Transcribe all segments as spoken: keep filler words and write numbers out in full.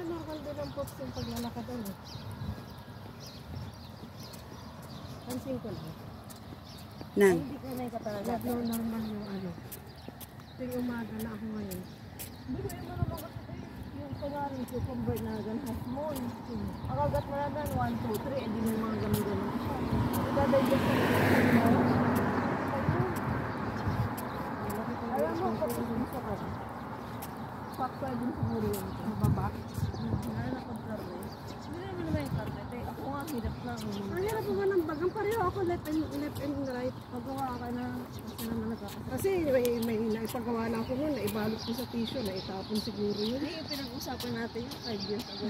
normal din ang pots yung paglalakad doon eh. Pansin ko lang. Nang? Ay, hindi ka na ikatalaga. Normal yung ano. Yung umaga na ako ngayon. Hindi ko yung naman kasi yung pangalan ko, convert na ganhas mo. Akagat mo na dan, one, two, three, eh di may mga ganun-ganun siya. Itadigest na yung alam mo, kapag gusto ka. Fakta din siguro yun. Sa baba. Ano na pag-karne? Hindi naman naman yung karne. Ako nga, hirap na. Ang hirap mo ng bagang. Pareho ako left and, left and right. Pagawa ka na. Kasi naman nagkakasama. Kasi may, may naipagawa na ako nun. Naibalot ko sa tissue. Naitapon siguro yun. Hindi, yung pinag-usapan natin yung five years ago.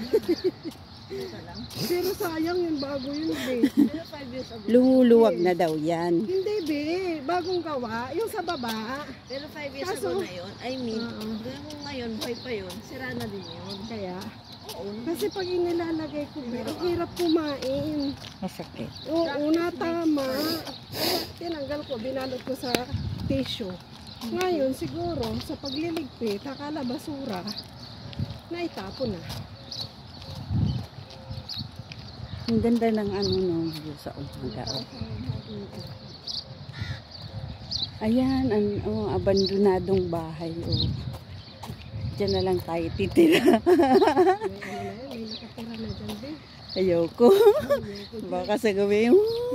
Pero sayang yung bago yun, be. Pero five years ago. Lumuluwag na daw yan. Hindi, be. Bagong gawa. Yung sa baba. Pero five years Kaso, ago na yun. I mean, uh -uh. doon mo ngayon, buhay pa yun. Sira na din yun. Kaya? Oo. Kasi pag inilalagay ko, be, ang hirap kumain. Masakit. Oo, natama. Kaya tinanggal ko, binalot ko sa tissue. Ngayon, siguro, sa pagliligpit, akala basura, naitapon na. Ang ganda ng ano no, view sa umaga. Ayan, ang oh, abandonadong bahay. Oh. Diyan na lang tayo titira. May nakatira na dyan, be. Ayoko. Baka sa gabi.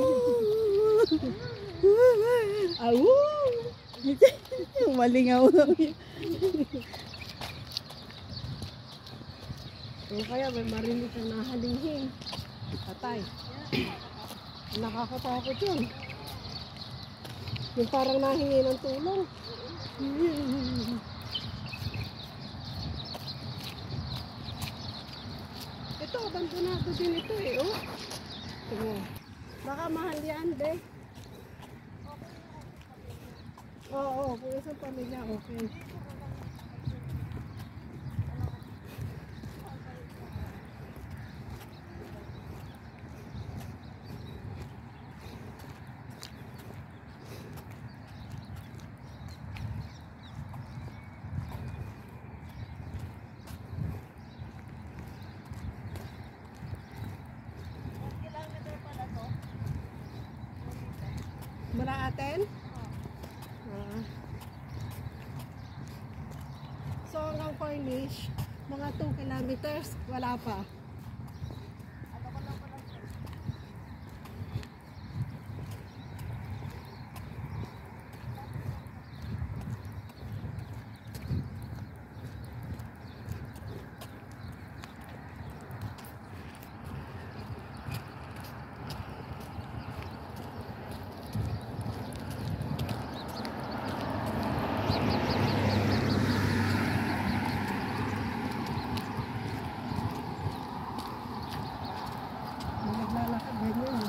Awu! Malingaw. O kaya may marinig kang nahalinghin. Patay. Nakakatakot yun. Yung parang nahingi ng tulong. Ito, abandonado din ito eh, oh. Ito. Baka mahal yan, be. Oo, oo, kung isang pamilya, okay. Mula atin? Uh, so hanggang Cornish, mga two kilometers, wala pa. Naglalakad ganyan.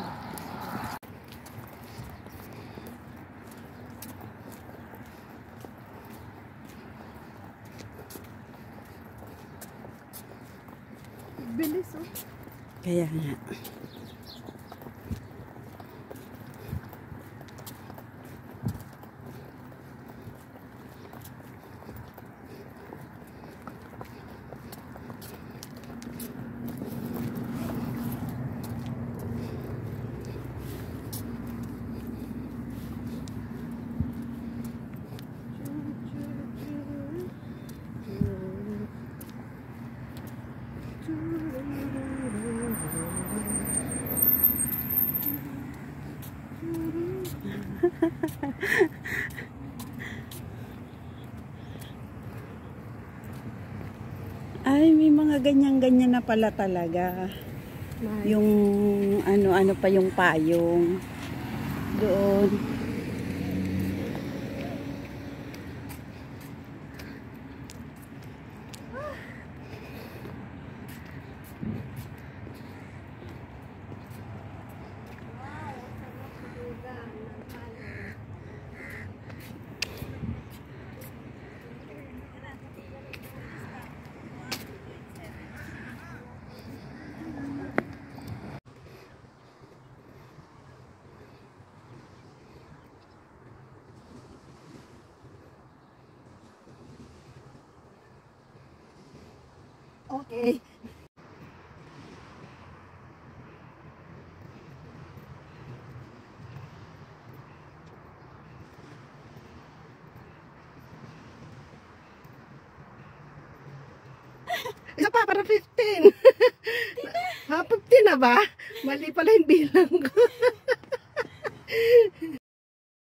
Bilis oh. Kaya nga. Ay, may mga ganyan-ganyan na pala talaga. Nice. Yung ano-ano pa yung payong doon. Okay. Isa pa, para fifteen. Ha, fifteen na ba? Mali pala yung bilang ko.